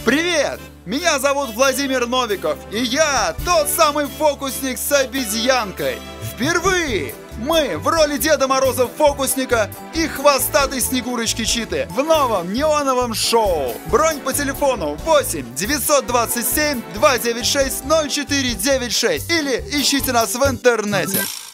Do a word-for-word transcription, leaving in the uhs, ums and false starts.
Привет! Меня зовут Владимир Новиков, и я тот самый фокусник с обезьянкой. Впервые мы в роли Деда Мороза-фокусника и хвостатой Снегурочки-Читы в новом неоновом шоу. Бронь по телефону восемь девятьсот двадцать семь двести девяносто шесть ноль четыре девять шесть или ищите нас в интернете.